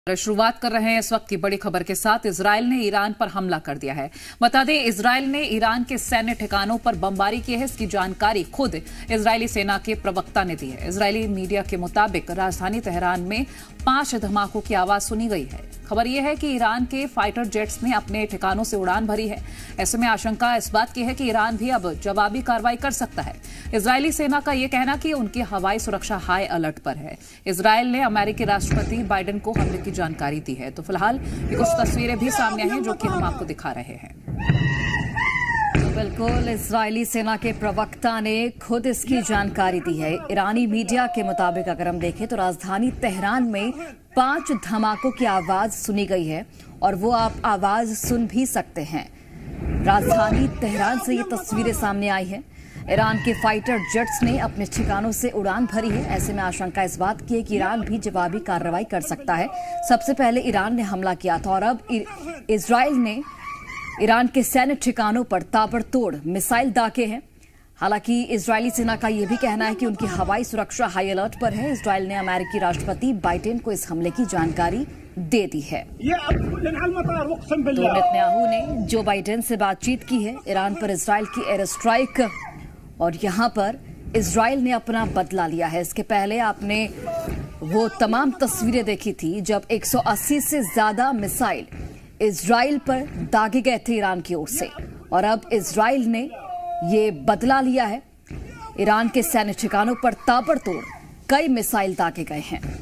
शुरुआत कर रहे हैं इस वक्त की बड़ी खबर के साथ। इजराइल ने ईरान पर हमला कर दिया है। बता दें, इजराइल ने ईरान के सैन्य ठिकानों पर बमबारी की है। इसकी जानकारी खुद इजरायली सेना के प्रवक्ता ने दी है। इजरायली मीडिया के मुताबिक राजधानी तेहरान में 5 धमाकों की आवाज सुनी गई है। खबर यह है कि ईरान के फाइटर जेट्स ने अपने ठिकानों से उड़ान भरी है। ऐसे में आशंका इस बात की है कि ईरान भी अब जवाबी कार्रवाई कर सकता है। इजरायली सेना का यह कहना कि उनकी हवाई सुरक्षा हाई अलर्ट पर है। इजरायल ने अमेरिकी राष्ट्रपति बाइडेन को हमले की जानकारी दी है। तो फिलहाल ये कुछ तस्वीरें भी सामने आई हैं जो कि हम आपको दिखा रहे हैं। तो बिल्कुल इजरायली सेना के प्रवक्ता ने खुद इसकी जानकारी दी है। ईरानी मीडिया के मुताबिक अगर हम देखें तो राजधानी तेहरान में 5 धमाकों की आवाज सुनी गई है और वो आप आवाज सुन भी सकते हैं। राजधानी तेहरान से ये तस्वीरें सामने आई हैं। ईरान के फाइटर जेट्स ने अपने ठिकानों से उड़ान भरी है। ऐसे में आशंका इस बात की है कि ईरान भी जवाबी कार्रवाई कर सकता है। सबसे पहले ईरान ने हमला किया था और अब इजराइल ने ईरान के सैन्य ठिकानों पर ताबड़तोड़ मिसाइल दागे हैं। हालांकि इजरायली सेना का यह भी कहना है कि उनकी हवाई सुरक्षा हाई अलर्ट पर है। इजराइल ने अमेरिकी राष्ट्रपति बाइडेन को इस हमले की जानकारी दे दी है। तो नेतन्याहू ने जो बाइडेन से बातचीत की है। ईरान पर इजराइल की एयर स्ट्राइक और यहां पर इजराइल ने अपना बदला लिया है। इसके पहले आपने वो तमाम तस्वीरें देखी थी जब 180 से ज्यादा मिसाइल इजराइल पर दागे गए थे ईरान की ओर से, और अब इजराइल ने ये बदला लिया है। ईरान के सैन्य ठिकानों पर ताबड़तोड़ कई मिसाइल दागे गए हैं।